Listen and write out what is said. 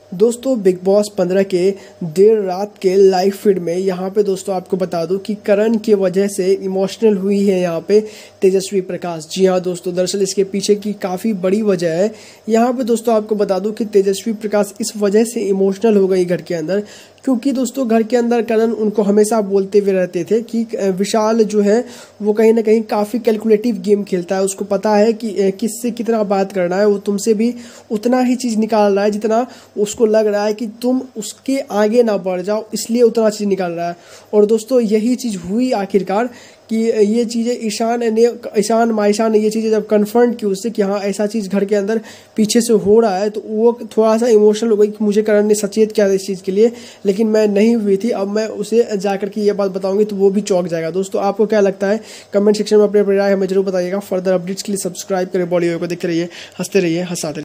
दोस्तों big boss 15 के देर रात के लाइव फीड में यहाँ पे दोस्तों आपको बता दूं कि करण की वजह से इमोशनल हुई है यहाँ पे तेजस्वी प्रकाश। जी हाँ दोस्तों, दरअसल इसके पीछे की काफ़ी बड़ी वजह है। यहाँ पे दोस्तों आपको बता दूं कि तेजस्वी प्रकाश इस वजह से इमोशनल हो गई घर के अंदर, क्योंकि दोस्तों घर के अंदर करण उनको हमेशा बोलते हुए रहते थे कि विशाल जो है वो कहीं ना कहीं काफ़ी कैलकुलेटिव गेम खेलता है। उसको पता है कि किससे कितना बात करना है, वो तुमसे भी उतना ही चीज़ निकाल रहा है जितना उसको लग रहा है कि तुम उसके आगे ना बढ़ जाओ, इसलिए उतना चीज़ निकाल रहा है। और दोस्तों यही चीज़ हुई आखिरकार कि ये चीज़ें ईशान माईशान ने ये चीज़ें जब कन्फर्म की उससे कि हाँ ऐसा चीज़ घर के अंदर पीछे से हो रहा है, तो वो थोड़ा सा इमोशनल हो गई कि मुझे करण ने सचेत किया था इस चीज़ के लिए, लेकिन मैं नहीं हुई थी। अब मैं उसे जाकर के ये बात बताऊंगी तो वो भी चौंक जाएगा। दोस्तों आपको क्या लगता है कमेंट सेक्शन में अपनी राय हमें जरूर बताइएगा। फर्दर अपडेट्स के लिए सब्सक्राइब करें, बॉलीवुड को देखते रहिए, हंसते रहिए, हंसाते रहिए।